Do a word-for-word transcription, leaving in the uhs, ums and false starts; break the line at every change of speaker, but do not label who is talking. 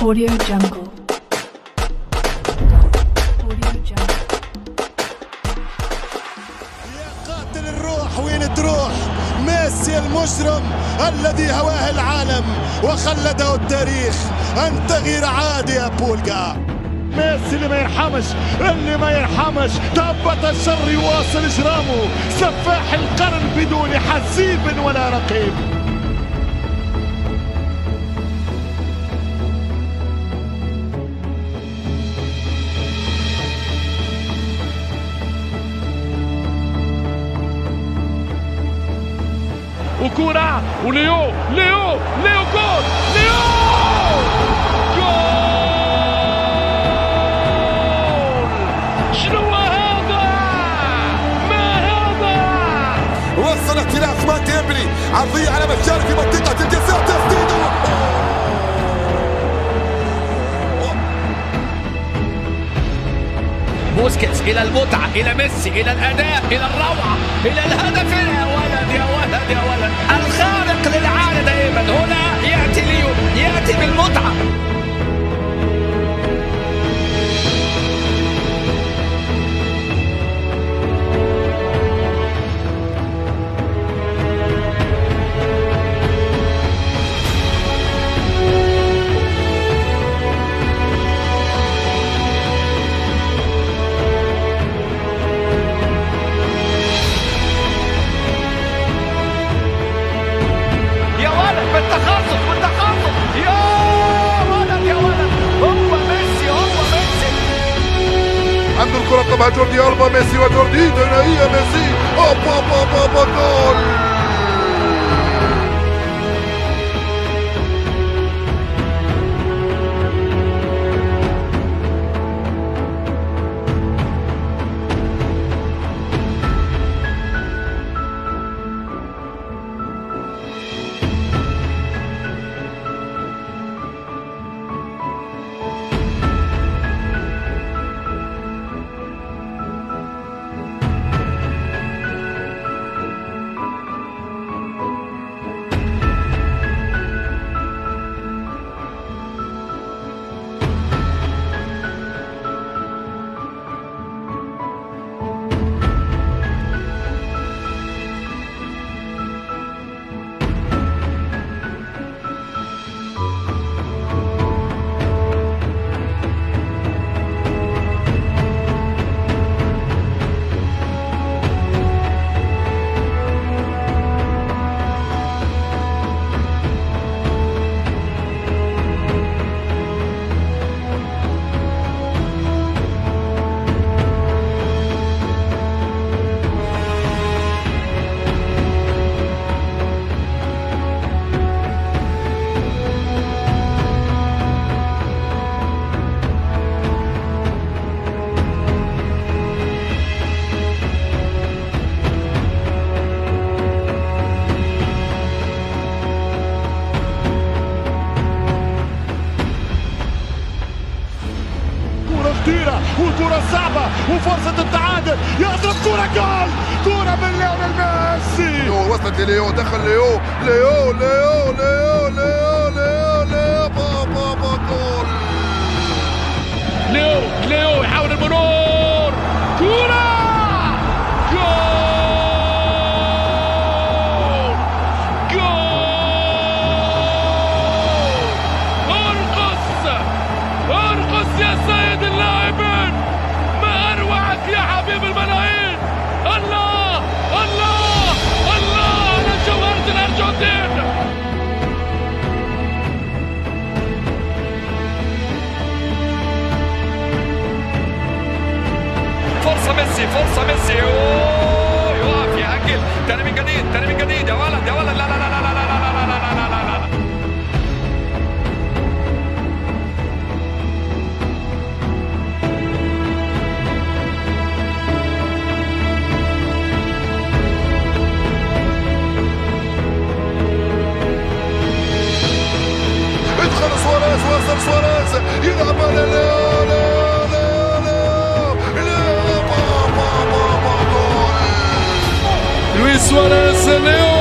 Audio Jungle. Audio Jungle.
يا قاتل الروح وين تروح؟ ميسي المجرم الذي هواه العالم وخلده التاريخ. أنت غير عادي يا بولجا.
ميسي اللي ما يرحمش، اللي ما يرحمش، تهبط الشر يواصل إجرامه، سفاح القرن بدون حسيب ولا رقيب. وكرة وليو ليو ليو جول ليو جول. شنو هذا؟ ما هذا؟
وصلت إلى عثمان ديمبلي، عرضية على مشاري في منطقة الجزاء، تسديد.
بوسكيتس إلى المتعة، إلى ميسي، إلى الأداء، إلى الروعة، إلى الهدف. يا ولد يا ولد يا ولد، الخارق للعادة دائما هنا يأتي ليو، يأتي بالمتعة. بالتخصص بالتخصص يا ولد يا ولد، هو ميسي هو ميسي.
عنده الكرة طبعا جوردي ألبا، ميسي وجوردي ثنائية ميسي، أوبا أوبا أوبا جول.
كرة وكرة صعبة وفرصة التعادل، يضرب كرة جول، كرة من ليونيل ميسي.
ليو وصلت لليو، دخل ليو ليو ليو ليو ليو ليو ليو بابا بابا جول.
ليو ليو يحاول المرور، كرة جول جول. ارقص ارقص يا سيد اللاعبين، ما اروعك يا حبيب الملايين. الله الله الله على جوهرة الارجنتين. فرصة ميسي، فرصة ميسي، اوه يوقف يأجل، تاني من جديد، تاني من جديد يا ولد يا ولد. لا لا لا لا لا لا لا لا لا لا لا.
ادخل سواريز، وصل سواريز يلعب على ليو ليو ليو ليو بابا بابا جول.
Luis Suárez, Leo